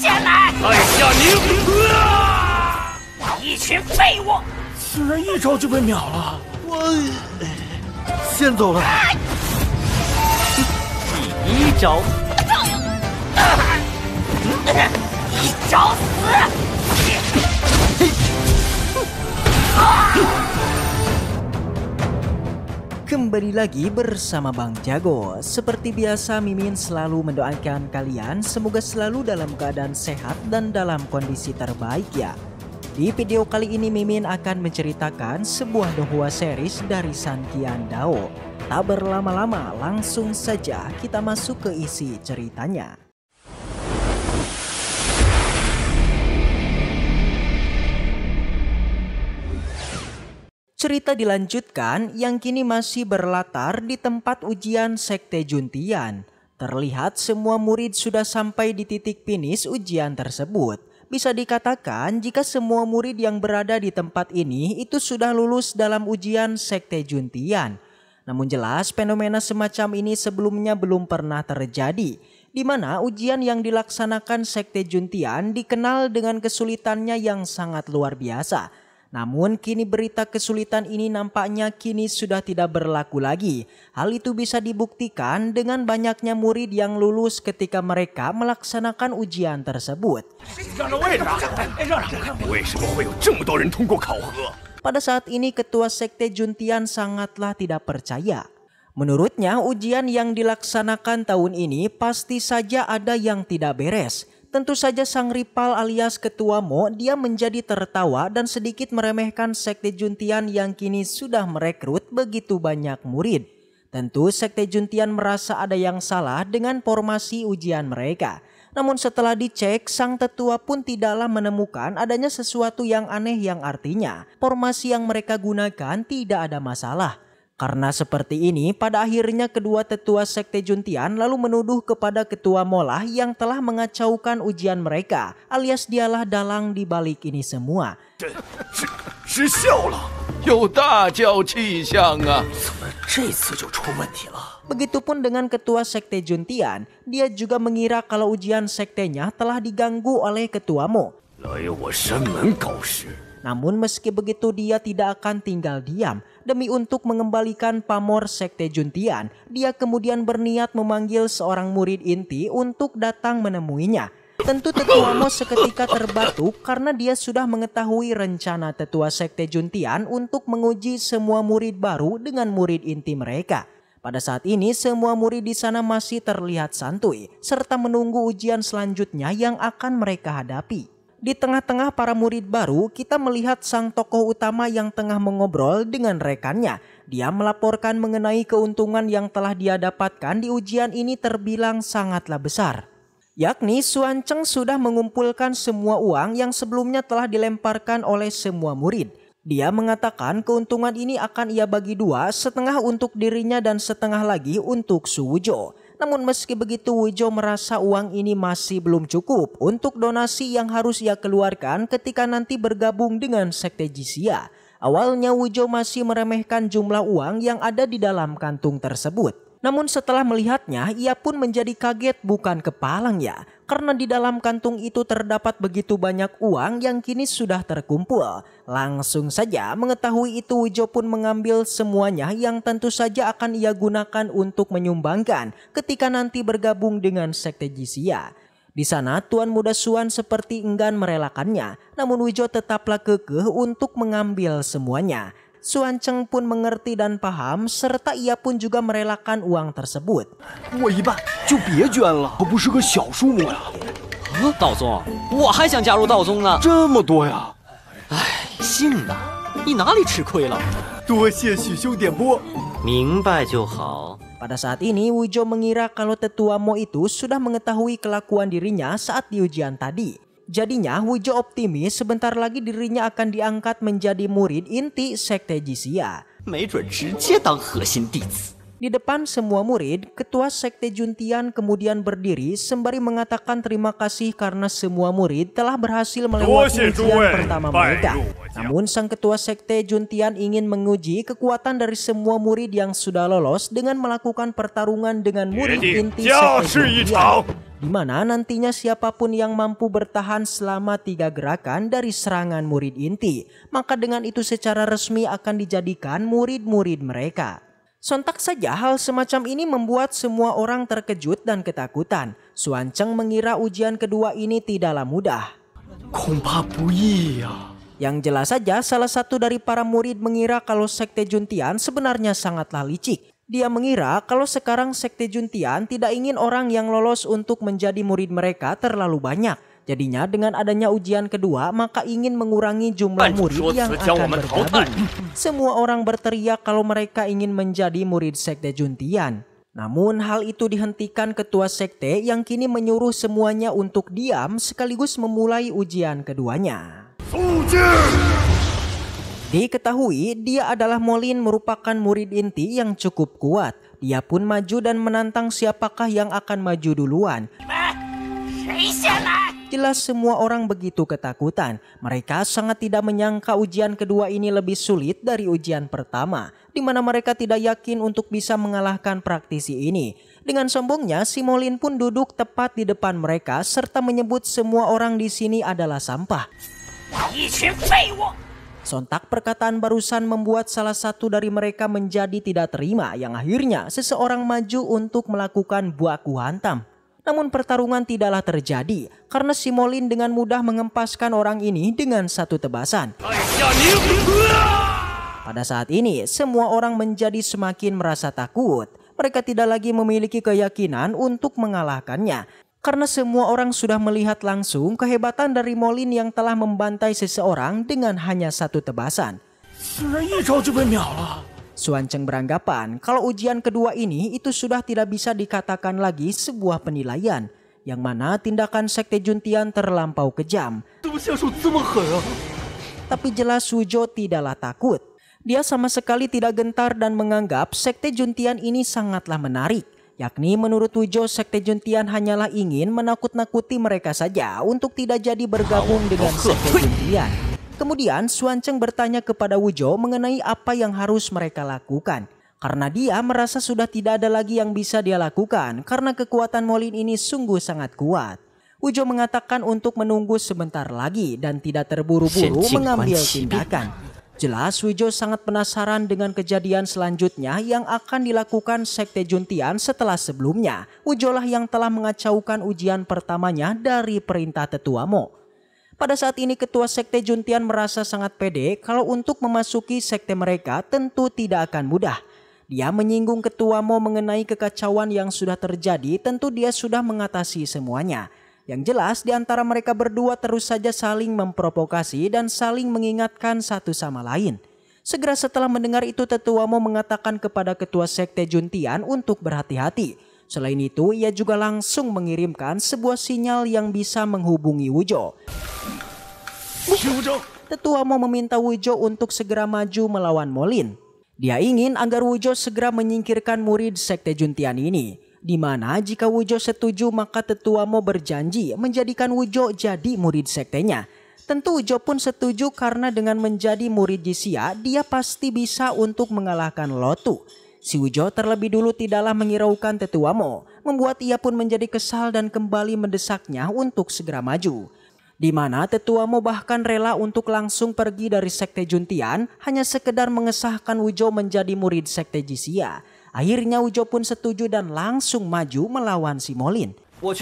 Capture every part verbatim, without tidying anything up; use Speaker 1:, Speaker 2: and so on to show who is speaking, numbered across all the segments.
Speaker 1: 进来！
Speaker 2: 在下宁，
Speaker 1: 一群废物！
Speaker 3: 竟然一招就被秒了，我先走了。
Speaker 2: 第一招，
Speaker 1: 一找死！
Speaker 4: Kembali lagi bersama Bang Jago. Seperti biasa, Mimin selalu mendoakan kalian semoga selalu dalam keadaan sehat dan dalam kondisi terbaik ya. Di video kali ini Mimin akan menceritakan sebuah dohua series dari San Qian Dao. Tak berlama-lama, langsung saja kita masuk ke isi ceritanya. Cerita dilanjutkan yang kini masih berlatar di tempat ujian Sekte Juntian. Terlihat semua murid sudah sampai di titik finish ujian tersebut. Bisa dikatakan jika semua murid yang berada di tempat ini itu sudah lulus dalam ujian Sekte Juntian. Namun jelas fenomena semacam ini sebelumnya belum pernah terjadi. Di mana ujian yang dilaksanakan Sekte Juntian dikenal dengan kesulitannya yang sangat luar biasa. Namun kini berita kesulitan ini nampaknya kini sudah tidak berlaku lagi. Hal itu bisa dibuktikan dengan banyaknya murid yang lulus ketika mereka melaksanakan ujian tersebut. Pada saat ini ketua Sekte Juntian sangatlah tidak percaya. Menurutnya ujian yang dilaksanakan tahun ini pasti saja ada yang tidak beres. Tentu saja sang rival alias ketua Mo dia menjadi tertawa dan sedikit meremehkan Sekte Juntian yang kini sudah merekrut begitu banyak murid. Tentu Sekte Juntian merasa ada yang salah dengan formasi ujian mereka. Namun setelah dicek sang tetua pun tidaklah menemukan adanya sesuatu yang aneh yang artinya formasi yang mereka gunakan tidak ada masalah. Karena seperti ini, pada akhirnya kedua tetua Sekte Juntian lalu menuduh kepada ketua Molah yang telah mengacaukan ujian mereka, alias dialah dalang di balik ini semua. Begitupun dengan ketua Sekte Juntian, dia juga mengira kalau ujian sektenya telah diganggu oleh ketua Mo. Namun meski begitu dia tidak akan tinggal diam. Demi untuk mengembalikan pamor Sekte Juntian, dia kemudian berniat memanggil seorang murid inti untuk datang menemuinya. Tentu tetua Mo seketika terbatuk karena dia sudah mengetahui rencana tetua Sekte Juntian untuk menguji semua murid baru dengan murid inti mereka. Pada saat ini semua murid di sana masih terlihat santuy serta menunggu ujian selanjutnya yang akan mereka hadapi. Di tengah-tengah para murid baru, kita melihat sang tokoh utama yang tengah mengobrol dengan rekannya. Dia melaporkan mengenai keuntungan yang telah dia dapatkan di ujian ini terbilang sangatlah besar. Yakni Xuan Cheng sudah mengumpulkan semua uang yang sebelumnya telah dilemparkan oleh semua murid. Dia mengatakan keuntungan ini akan ia bagi dua, setengah untuk dirinya dan setengah lagi untuk Su Wujo. Namun meski begitu Wujo merasa uang ini masih belum cukup untuk donasi yang harus ia keluarkan ketika nanti bergabung dengan Sekte Jisia. Awalnya Wujo masih meremehkan jumlah uang yang ada di dalam kantung tersebut. Namun setelah melihatnya ia pun menjadi kaget bukan kepalang ya. Karena di dalam kantung itu terdapat begitu banyak uang yang kini sudah terkumpul. Langsung saja mengetahui itu Wujo pun mengambil semuanya yang tentu saja akan ia gunakan untuk menyumbangkan ketika nanti bergabung dengan Sekte Jisia. Di sana Tuan Muda Xuan seperti enggan merelakannya. Namun Wujo tetaplah kekeh untuk mengambil semuanya. Xuan Cheng pun mengerti dan paham serta ia pun juga merelakan uang tersebut. Pada saat ini Wujo mengira kalau tetua Mo itu sudah mengetahui kelakuan dirinya saat di ujian tadi. Jadinya Wujo optimis sebentar lagi dirinya akan diangkat menjadi murid inti Sekte Jisia. Di depan semua murid, ketua Sekte Juntian kemudian berdiri sembari mengatakan terima kasih karena semua murid telah berhasil melewati ujian pertama mereka. Namun sang ketua Sekte Juntian ingin menguji kekuatan dari semua murid yang sudah lolos dengan melakukan pertarungan dengan murid inti Sekte Juntian. di mana nantinya siapapun yang mampu bertahan selama tiga gerakan dari serangan murid inti, maka dengan itu secara resmi akan dijadikan murid-murid mereka. Sontak saja hal semacam ini membuat semua orang terkejut dan ketakutan. Xuancheng mengira ujian kedua ini tidaklah mudah.
Speaker 3: 恐怕不易呀。
Speaker 4: Yang jelas saja salah satu dari para murid mengira kalau Sekte Juntian sebenarnya sangatlah licik. Dia mengira kalau sekarang Sekte Juntian tidak ingin orang yang lolos untuk menjadi murid mereka terlalu banyak. Jadinya dengan adanya ujian kedua maka ingin mengurangi jumlah murid yang akan bergabung. Semua orang berteriak kalau mereka ingin menjadi murid Sekte Juntian. Namun hal itu dihentikan ketua sekte yang kini menyuruh semuanya untuk diam sekaligus memulai ujian keduanya. Diketahui dia adalah Molin merupakan murid inti yang cukup kuat. Dia pun maju dan menantang siapakah yang akan maju duluan. Jelas semua orang begitu ketakutan. Mereka sangat tidak menyangka ujian kedua ini lebih sulit dari ujian pertama, di mana mereka tidak yakin untuk bisa mengalahkan praktisi ini. Dengan sombongnya, si Molin pun duduk tepat di depan mereka serta menyebut semua orang di sini adalah sampah. Sontak perkataan barusan membuat salah satu dari mereka menjadi tidak terima, yang akhirnya seseorang maju untuk melakukan baku hantam. Namun pertarungan tidaklah terjadi karena si Molin dengan mudah mengempaskan orang ini dengan satu tebasan. Pada saat ini semua orang menjadi semakin merasa takut. Mereka tidak lagi memiliki keyakinan untuk mengalahkannya. Karena semua orang sudah melihat langsung kehebatan dari Molin yang telah membantai seseorang dengan hanya satu tebasan. Xuancheng beranggapan kalau ujian kedua ini itu sudah tidak bisa dikatakan lagi sebuah penilaian, yang mana tindakan Sekte Juntian terlampau kejam. Tapi jelas Wuzhou tidaklah takut. Dia sama sekali tidak gentar dan menganggap Sekte Juntian ini sangatlah menarik. Yakni menurut Wuzhou Sekte Juntian hanyalah ingin menakut-nakuti mereka saja untuk tidak jadi bergabung dengan Sekte Juntian. Kemudian Xuancheng bertanya kepada Wuzhou mengenai apa yang harus mereka lakukan. Karena dia merasa sudah tidak ada lagi yang bisa dia lakukan karena kekuatan Molin ini sungguh sangat kuat. Wuzhou mengatakan untuk menunggu sebentar lagi dan tidak terburu-buru mengambil tindakan. Jelas Wuzhou sangat penasaran dengan kejadian selanjutnya yang akan dilakukan Sekte Juntian setelah sebelumnya. Wuzhou lah yang telah mengacaukan ujian pertamanya dari perintah Tetua Mo. Pada saat ini ketua Sekte Juntian merasa sangat pede kalau untuk memasuki sekte mereka tentu tidak akan mudah. Dia menyinggung Ketua Mo mengenai kekacauan yang sudah terjadi, tentu dia sudah mengatasi semuanya. Yang jelas di antara mereka berdua terus saja saling memprovokasi dan saling mengingatkan satu sama lain. Segera setelah mendengar itu Tetua Mo mengatakan kepada ketua Sekte Juntian untuk berhati-hati. Selain itu ia juga langsung mengirimkan sebuah sinyal yang bisa menghubungi Wuzhou. Tetua Mo meminta Wuzhou untuk segera maju melawan Molin. Dia ingin agar Wuzhou segera menyingkirkan murid Sekte Juntian ini. Di mana jika Wuzhou setuju maka Tetua Mo berjanji menjadikan Wuzhou jadi murid sektenya. Tentu Wuzhou pun setuju karena dengan menjadi murid Jisia dia pasti bisa untuk mengalahkan Lotu. Si Wuzhou terlebih dulu tidaklah menghiraukan Tetua Mo, membuat ia pun menjadi kesal dan kembali mendesaknya untuk segera maju. Di mana Tetua Mo bahkan rela untuk langsung pergi dari Sekte Juntian hanya sekedar mengesahkan Wuzhou menjadi murid Sekte Jisia. Akhirnya Wuzhou pun setuju dan langsung maju melawan si Molin.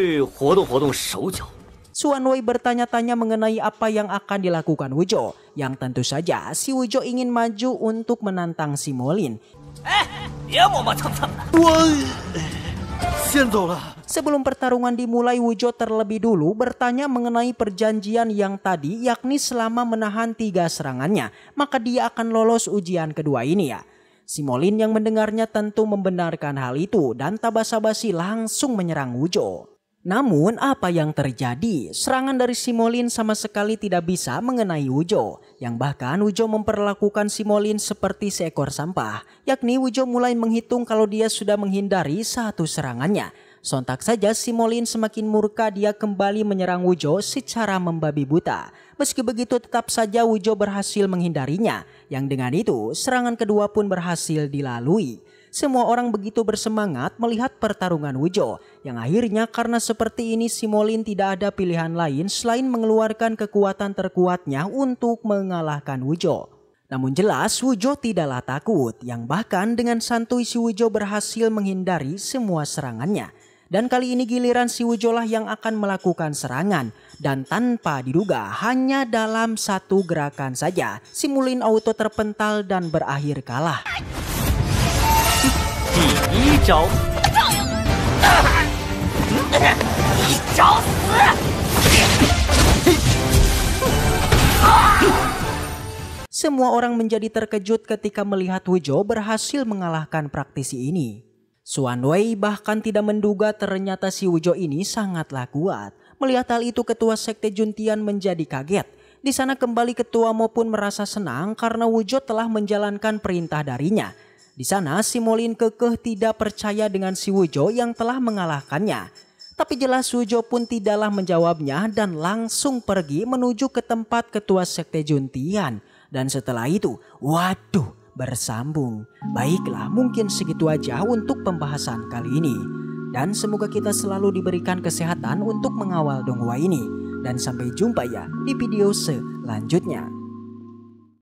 Speaker 4: Xuan Wei bertanya-tanya mengenai apa yang akan dilakukan Wuzhou. Yang tentu saja si Wuzhou ingin maju untuk menantang si Molin. Sebelum pertarungan dimulai, Wuzhou terlebih dulu bertanya mengenai perjanjian yang tadi, yakni selama menahan tiga serangannya, maka dia akan lolos ujian kedua ini ya. Si Molin yang mendengarnya tentu membenarkan hal itu dan tak basa-basi langsung menyerang Wuzhou. Namun apa yang terjadi? Serangan dari si Molin sama sekali tidak bisa mengenai Wuzhou. Yang bahkan Wuzhou memperlakukan si Molin seperti seekor sampah. Yakni Wuzhou mulai menghitung kalau dia sudah menghindari satu serangannya. Sontak saja si Molin semakin murka, dia kembali menyerang Wuzhou secara membabi buta. Meski begitu tetap saja Wuzhou berhasil menghindarinya. Yang dengan itu serangan kedua pun berhasil dilalui. Semua orang begitu bersemangat melihat pertarungan Wujou, yang akhirnya karena seperti ini Simolin tidak ada pilihan lain selain mengeluarkan kekuatan terkuatnya untuk mengalahkan Wujou. Namun jelas Wujou tidaklah takut, yang bahkan dengan santuy si Wujou berhasil menghindari semua serangannya. Dan kali ini giliran si Wujou lah yang akan melakukan serangan. Dan tanpa diduga hanya dalam satu gerakan saja Simolin auto terpental dan berakhir kalah. Semua orang menjadi terkejut ketika melihat Wujou berhasil mengalahkan praktisi ini. Xuan Wei bahkan tidak menduga ternyata si Wujou ini sangatlah kuat. Melihat hal itu ketua sekte Juntian menjadi kaget. Di sana kembali ketua Mo pun merasa senang karena Wujou telah menjalankan perintah darinya. Di sana Simolin kekeh tidak percaya dengan si Wujou yang telah mengalahkannya. Tapi jelas Wujou pun tidaklah menjawabnya dan langsung pergi menuju ke tempat ketua sekte Juntian. Dan setelah itu, waduh, bersambung. Baiklah, mungkin segitu aja untuk pembahasan kali ini. Dan semoga kita selalu diberikan kesehatan untuk mengawal donghua ini. Dan sampai jumpa ya di video selanjutnya.